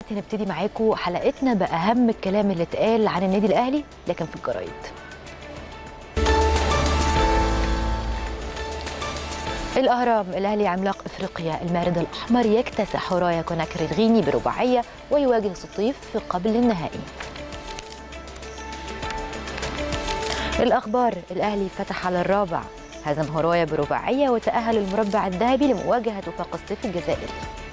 نبتدي معاكم حلقتنا بأهم الكلام اللي اتقال عن النادي الأهلي لكن في الجرايد. الأهرام: الأهلي عملاق إفريقيا المارد الأحمر يكتسح رايا كوناكري الغيني برباعية ويواجه سطيف في قبل النهائي. الأخبار: الأهلي فتح على الرابع، هزم هرايا برباعية وتأهل المربع الذهبي لمواجهة وفاق سطيف الجزائري.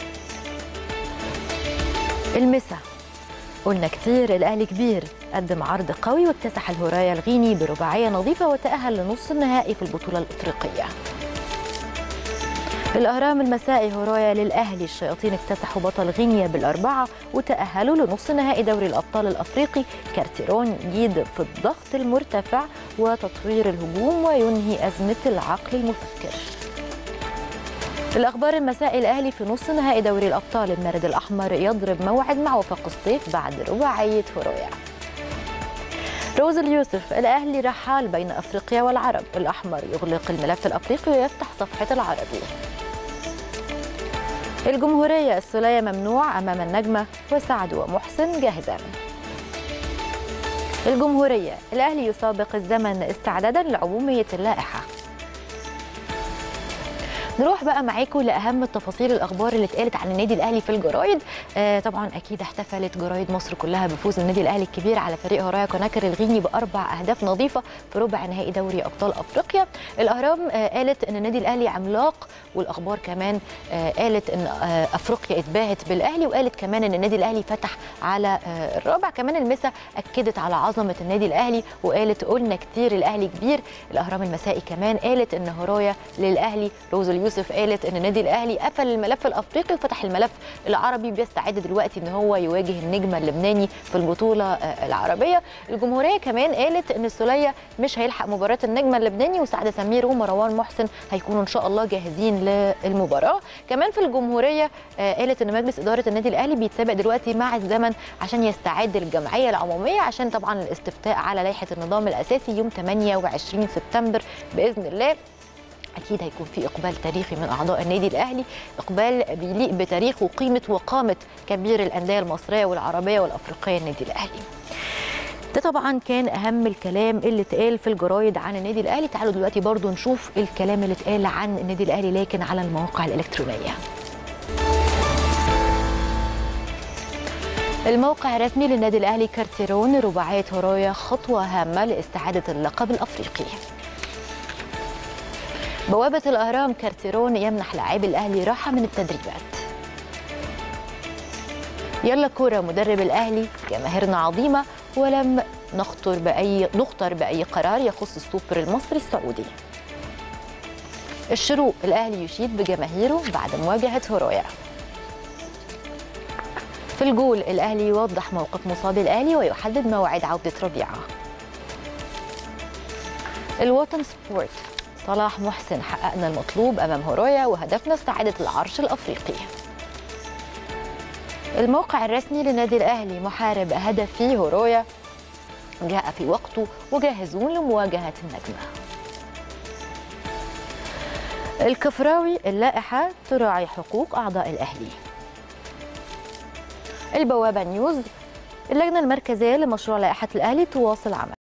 المسا: قلنا كتير الأهلي كبير، قدم عرض قوي واكتسح الهرايا الغيني برباعية نظيفة وتأهل لنص النهائي في البطولة الإفريقية. الأهرام المسائي: هرايا للأهلي، الشياطين اكتسحوا بطل غينيا بالأربعة وتأهلوا لنص نهائي دوري الأبطال الأفريقي. كارتيرون يجيد في الضغط المرتفع وتطوير الهجوم وينهي أزمة العقل المفكر. الأخبار المسائي: الأهلي في نص نهائي دوري الأبطال، المارد الأحمر يضرب موعد مع وفاق سطيف بعد رباعية هرايا. روز اليوسف: الأهلي رحال بين أفريقيا والعرب، الأحمر يغلق الملف الأفريقي ويفتح صفحة العربي. الجمهورية: السولية ممنوع أمام النجمة وسعد ومحسن جاهزان. الجمهورية: الأهلي يسابق الزمن استعدادا لعمومية اللائحة. نروح بقى معاكم لأهم التفاصيل الأخبار اللي اتقالت عن النادي الأهلي في الجرايد. طبعا أكيد احتفلت جرايد مصر كلها بفوز النادي الأهلي الكبير على فريق هرايا كوناكري الغيني ب4 أهداف نظيفة في ربع نهائي دوري أبطال أفريقيا. الأهرام قالت أن النادي الأهلي عملاق، والأخبار كمان قالت أن أفريقيا اتباهت بالأهلي، وقالت كمان أن النادي الأهلي فتح على الرابع. كمان المسا أكدت على عظمة النادي الأهلي وقالت قلنا كتير الأهلي كبير. الأهرام المسائي كمان قالت أن هرايا للأهلي. روز يوسف قالت ان النادي الاهلي قفل الملف الافريقي وفتح الملف العربي، بيستعد دلوقتي ان هو يواجه النجم اللبناني في البطوله العربيه. الجمهوريه كمان قالت ان السوليه مش هيلحق مباراه النجم اللبناني، وسعد سمير ومروان محسن هيكونوا ان شاء الله جاهزين للمباراه. كمان في الجمهوريه قالت ان مجلس اداره النادي الاهلي بيتسابق دلوقتي مع الزمن عشان يستعد للجمعيه العموميه، عشان طبعا الاستفتاء على لائحه النظام الاساسي يوم 28 سبتمبر باذن الله. أكيد هيكون في إقبال تاريخي من أعضاء النادي الأهلي، إقبال بيليق بتاريخ وقيمة وقامة كبير الأندية المصرية والعربية والأفريقية النادي الأهلي. ده طبعا كان أهم الكلام اللي اتقال في الجرايد عن النادي الأهلي. تعالوا دلوقتي برضو نشوف الكلام اللي اتقال عن النادي الأهلي لكن على المواقع الإلكترونية. الموقع الرسمي للنادي الأهلي: كارتيرون رباعية هرايا خطوة هامة لاستعادة اللقب الأفريقي. بوابة الأهرام: كارتيرون يمنح لاعبي الأهلي راحة من التدريبات. يلا كورة: مدرب الأهلي جماهيرنا عظيمة ولم نخطر بأي قرار يخص السوبر المصري السعودي. الشروق: الأهلي يشيد بجماهيره بعد مواجهة هرايا. في الجول: الأهلي يوضح موقف مصاب الأهلي ويحدد موعد عودة ربيعة. الوطن سبورت: صلاح محسن حققنا المطلوب أمام هرايا وهدفنا استعادة العرش الأفريقي. الموقع الرسمي للنادي الأهلي: محارب هدف في هرايا جاء في وقته وجاهزون لمواجهة النجمة. الكفراوي: اللائحة تراعي حقوق أعضاء الأهلي. البوابة نيوز: اللجنة المركزية لمشروع لائحة الأهلي تواصل عمل